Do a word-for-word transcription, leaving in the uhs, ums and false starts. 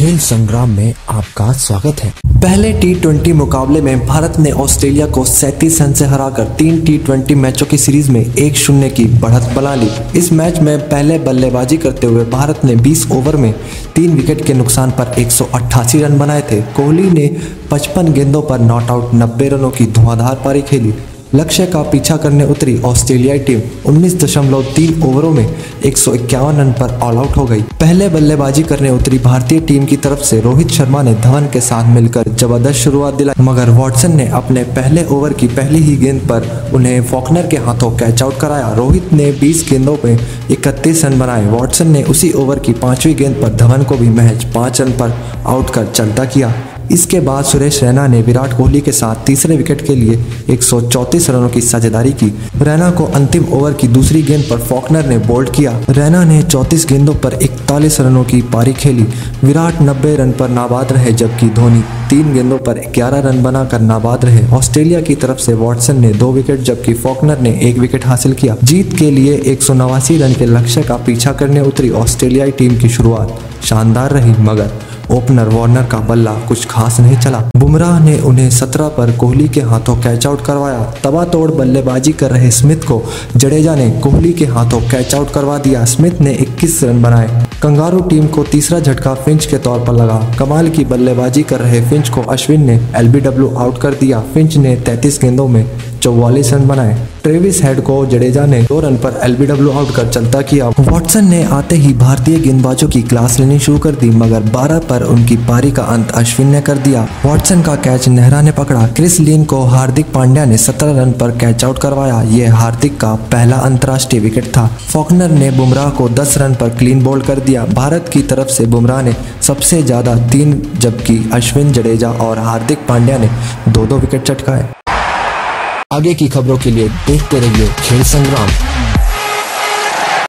खेल संग्राम में आपका स्वागत है। पहले टी ट्वेंटी मुकाबले में भारत ने ऑस्ट्रेलिया को सैंतीस रन से हराकर तीन टी ट्वेंटी मैचों की सीरीज में एक शून्य की बढ़त बना ली। इस मैच में पहले बल्लेबाजी करते हुए भारत ने बीस ओवर में तीन विकेट के नुकसान पर एक सौ अट्ठासी रन बनाए थे। कोहली ने पचपन गेंदों पर नॉट आउट नब्बे रनों की धुआंधार पारी खेली। लक्ष्य का पीछा करने उतरी ऑस्ट्रेलियाई टीम उन्नीस दशमलव तीन ओवरों में एक सौ इक्यावन रन पर ऑल आउट हो गई। पहले बल्लेबाजी करने उतरी भारतीय टीम की तरफ से रोहित शर्मा ने धवन के साथ मिलकर जबरदस्त शुरुआत दिलाई, मगर वॉटसन ने अपने पहले ओवर की पहली ही गेंद पर उन्हें फॉकनर के हाथों कैच आउट कराया। रोहित ने बीस गेंदों में इकतीस रन बनाए। वॉटसन ने उसी ओवर की पांचवी गेंद पर धवन को भी महज पाँच रन पर आउट कर चलता किया। इसके बाद सुरेश रैना ने विराट कोहली के साथ तीसरे विकेट के लिए एक सौ चौंतीस रनों की साझेदारी की। रैना को अंतिम ओवर की दूसरी गेंद पर फॉकनर ने बोल्ड किया। रैना ने चौंतीस गेंदों पर इकतालीस रनों की पारी खेली। विराट नब्बे रन पर नाबाद रहे, जबकि धोनी तीन गेंदों पर ग्यारह रन बनाकर नाबाद रहे। ऑस्ट्रेलिया की तरफ से वॉटसन ने दो विकेट जबकि फॉकनर ने एक विकेट हासिल किया। जीत के लिए एक सौ नवासी रन के लक्ष्य का पीछा करने उतरी ऑस्ट्रेलियाई टीम की शुरुआत शानदार रही, मगर ओपनर वार्नर का बल्ला कुछ खास नहीं चला। बुमराह ने उन्हें सत्रह पर कोहली के हाथों कैच आउट करवाया। तबातोड़ बल्लेबाजी कर रहे स्मिथ को जडेजा ने कोहली के हाथों कैच आउट करवा दिया। स्मिथ ने इक्कीस रन बनाए। कंगारू टीम को तीसरा झटका फिंच के तौर पर लगा। कमाल की बल्लेबाजी कर रहे फिंच को अश्विन ने एलबीडब्ल्यू आउट कर दिया। फिंच ने तैंतीस गेंदों में चौवालीस रन बनाए। ट्रेविस हेड को जडेजा ने दो रन पर एलबीडब्ल्यू आउट कर चलता किया। वॉटसन ने आते ही भारतीय गेंदबाजों की क्लास लेनी शुरू कर दी, मगर बारह पर उनकी पारी का अंत अश्विन ने कर दिया। वॉटसन का कैच नेहरा ने पकड़ा। क्रिस लिन को हार्दिक पांड्या ने सत्रह रन पर कैच आउट करवाया। यह हार्दिक का पहला अंतर्राष्ट्रीय विकेट था। फॉकनर ने बुमराह को दस रन पर क्लीन बोल्ड कर दिया। भारत की तरफ से बुमराह ने सबसे ज्यादा तीन, जबकि अश्विन, जडेजा और हार्दिक पांड्या ने दो दो विकेट चटकाए। आगे की खबरों के लिए देखते रहिए खेल संग्राम।